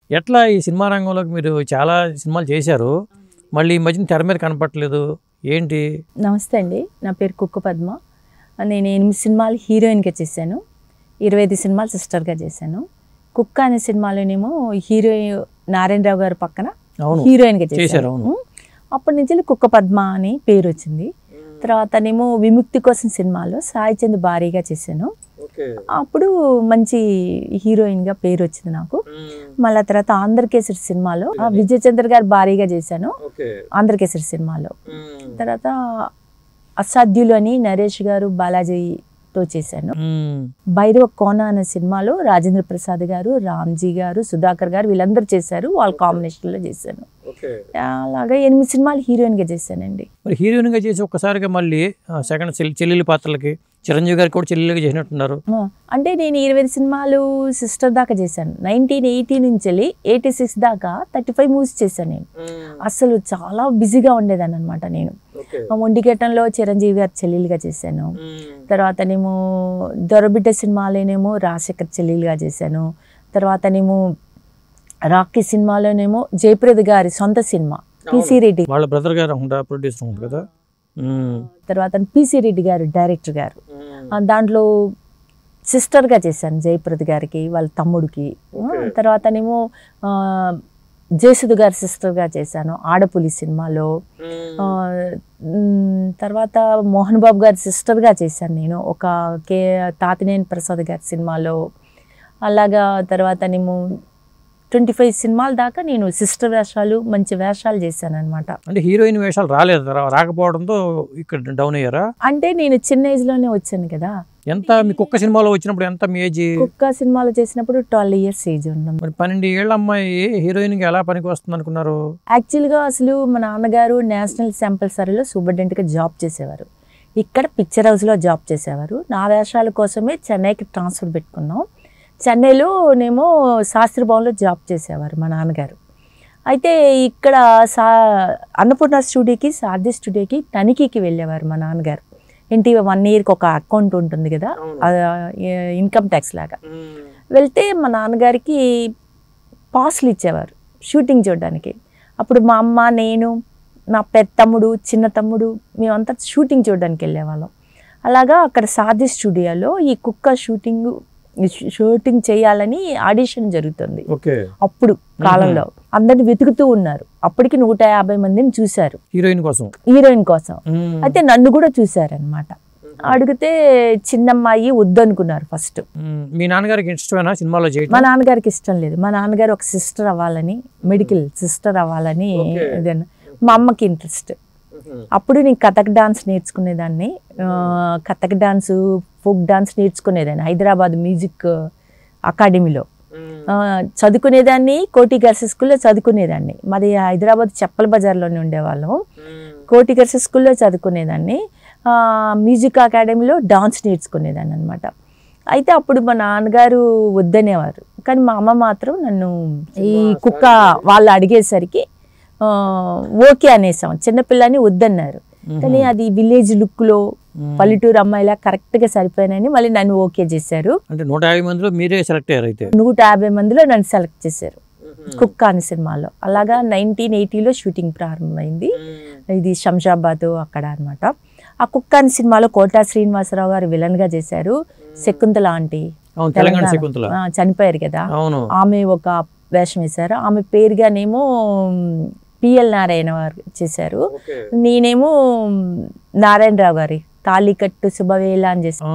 ఎట్లా ఈ సినిమా రంగంలోకి మీరు చాలా సినిమాలు చేశారు, మళ్ళీ ఈ మధ్యన తెర మీద కనపట్లేదు ఏంటి? నమస్తే అండి, నా పేరు కుక్క పద్మ. నేను 8 సినిమాలు హీరోయిన్గా చేశాను, 25 సినిమాలు సిస్టర్గా చేశాను. కుక్క అనే సినిమాలోనేమో హీరోయిన్ నారాయణరావు గారు పక్కన హీరోయిన్గా చేశారు. అప్పటి నుంచి కుక్క పద్మ అని పేరు వచ్చింది. తర్వాతనేమో విముక్తి కోసం సినిమాలో సాయి చంద్ భారీగా చేశాను. అప్పుడు మంచి హీరోయిన్గా పేరు వచ్చింది నాకు. మళ్ళీ తర్వాత ఆంధ్రకేసరి సినిమాలో విజయ్ చంద్ర గారు భారీగా చేశాను ఆంధ్రకేసరి సినిమాలో. తర్వాత అసాధ్యులు అని నరేష్ గారు బాలాజీతో చేశాను. భైరవ కోన అనే సినిమాలో రాజేంద్ర ప్రసాద్ గారు, రామ్జీ గారు, సుధాకర్ గారు వీళ్ళందరూ చేశారు, వాళ్ళ కాంబినేషన్లో చేశాను. అలాగా 8 సినిమాలు హీరోయిన్గా చేశానండి. మరి హీరోయిన్గా చేసి ఒక్కసారిగా మళ్ళీ సెకండ్ చెల్లెలి పాత్రలకి చిరంజీవి గారికి కూడా చెల్లెలుగా చేసినట్టున్నారు. అంటే నేను 25 సినిమాలు సిస్టర్ దాకా చేశాను. 1980 నుంచి 86 దాకా 35 మూవీస్ చేశాను నేను. అసలు చాలా బిజీగా ఉండేదాన్ని అనమాట. నేను మొండికేటంలో చిరంజీవి గారి చెల్లెలుగా చేశాను. తర్వాతనేమో దొరబిడ్డ సినిమాలోనేమో రాజశేఖర్ చెల్లెలుగా చేశాను. తర్వాతనేమో రాకీ సినిమాలోనేమో జయప్రద గారి సొంత సినిమా పిసి రెడ్డి వాళ్ళ బ్రదర్ గారు ప్రొడ్యూసర్ కదా. తర్వాత పిసి రెడ్డి గారు డైరెక్టర్ గారు, దాంట్లో సిస్టర్గా చేశాను జయప్రద గారికి వాళ్ళ తమ్ముడికి. తర్వాతనేమో జయసుధ గారి సిస్టర్గా చేశాను ఆడపులి సినిమాలో. తర్వాత మోహన్ బాబు గారి సిస్టర్గా చేశాను నేను ఒక తాతినేని ప్రసాద్ గారి సినిమాలో. అలాగా తర్వాతనేమో 25 సినిమాల దాకా నేను సిస్టర్ వేషాలు, మంచి వేషాలు చేశాను అనమాట. అంటే హీరోయిన్ వేషాలు రాలేదు, రాకపోవడంతో ఇక్కడ డౌన్ అయ్యారా? అంటే నేను చిన్న ఏజ్లోనే వచ్చాను కదా. ఎంత మీ కుక్క సినిమాలో వచ్చినప్పుడు ఎంత మీ ఏజ్? కుక్క సినిమాలో చేసినప్పుడు 12 ఇయర్స్ ఏజ్ ఉన్నాం. మరి 12 ఏళ్ళ అమ్మాయి హీరోయిన్కి ఎలా పనికి వస్తుంది అనుకున్నారు? యాక్చువల్గా అసలు మా నాన్నగారు నేషనల్ శాంపుల్ సర్వేలో సూపరింటెండెంట్గా జాబ్ చేసేవారు, ఇక్కడ పిక్చర్ హౌస్లో జాబ్ చేసేవారు. నా వేషాల కోసమే చెన్నైకి ట్రాన్స్ఫర్ పెట్టుకున్నాం. చెన్నైలోనేమో శాస్త్రి భవన్లో జాబ్ చేసేవారు మా నాన్నగారు. అయితే ఇక్కడ అన్నపూర్ణ స్టూడియోకి, సారథి స్టూడియోకి తనిఖీకి వెళ్ళేవారు మా నాన్నగారు. ఏంటి 1 ఇయర్కి ఒక అకౌంట్ ఉంటుంది కదా, ఇన్కమ్ ట్యాక్స్ లాగా. వెళ్తే మా నాన్నగారికి పాస్లు ఇచ్చేవారు షూటింగ్ చూడడానికి. అప్పుడు మా అమ్మ, నేను, నా పెద్ద తమ్ముడు, చిన్న తమ్ముడు మేమంతా షూటింగ్ చూడడానికి వెళ్ళేవాళ్ళం. అలాగా అక్కడ సారథి స్టూడియోలో ఈ కుక్క షూటింగ్ చేయాలని ఆడిషన్ జరుగుతుంది. అప్పుడు కాలంలో అందరిని వెతుకుతూ ఉన్నారు. అప్పటికి 150 మందిని చూశారు హీరోయిన్ కోసం. అయితే నన్ను కూడా చూశారనమాట. అడిగితే చిన్నమ్మాయి వద్దనుకున్నారు ఫస్ట్. మీ నాన్నగారికి ఇష్టమేనా సినిమాలో చేయడం? మా నాన్నగారికి ఇష్టం లేదు. మా నాన్నగారు ఒక సిస్టర్ అవ్వాలని, మెడికల్ సిస్టర్ అవ్వాలని, మా అమ్మకి ఇంట్రెస్ట్. అప్పుడు నేను కథక్ డాన్స్ నేర్చుకునేదాన్ని, కథక్ డాన్స్, ఫోక్ డాన్స్ నేర్చుకునేదాన్ని హైదరాబాద్ మ్యూజిక్ అకాడమీలో చదువుకునేదాన్ని. కోటి గర్ల్స్ స్కూల్లో చదువుకునేదాన్ని. మాది హైదరాబాద్ చెప్పల బజార్లోనే ఉండేవాళ్ళం. కోటి గర్ల్స్ స్కూల్లో చదువుకునేదాన్ని, మ్యూజిక్ అకాడమీలో డాన్స్ నేర్చుకునేదాన్ని అనమాట. అయితే అప్పుడు మా నాన్నగారు వద్దనేవారు, కానీ మా అమ్మ మాత్రం నన్ను ఈ కుక్క వాళ్ళు అడిగేసరికి ఓకే అనేసాం. చిన్నపిల్లని వద్దన్నారు, కానీ అది విలేజ్ లుక్లో పల్లెటూరు అమ్మాయిలా కరెక్ట్గా సరిపోయానని మళ్ళీ నన్ను ఓకే చేశారు. అంటే 150 మందిలో మీరే సెలెక్ట్ అయ్యారు? అయితే 150 మందిలో నన్ను సెలెక్ట్ చేశారు కుక్క అనే సినిమాలో. అలాగా 1980లో షూటింగ్ ప్రారంభమైంది. ఇది శంషాబాద్ అక్కడ అనమాట. ఆ కుక్క అనే సినిమాలో కోటా శ్రీనివాసరావు గారు విలన్గా చేశారు. శకుంతల ఆంటీ చనిపోయారు కదా, ఆమె ఒక వేషం వేశారు. ఆమె పేరుగానేమో పిఎల్ నారాయణ గారు చేశారు. నేనేమో నారాయణరావు గారి తాళికట్టు శుభవేళ అని చేశాను.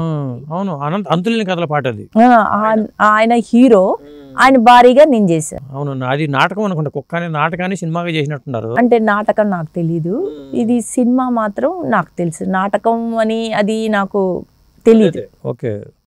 ఆయన హీరో, ఆయన భారీగా నేను చేశాను. అవును, అది నాటకం అనుకుంటా. కుక్క నాటకాన్ని సినిమాగా చేసినట్టున్నారు. అంటే నాటకం నాకు తెలీదు, ఇది సినిమా మాత్రం నాకు తెలుసు. నాటకం అని అది నాకు తెలీదు. ఓకే.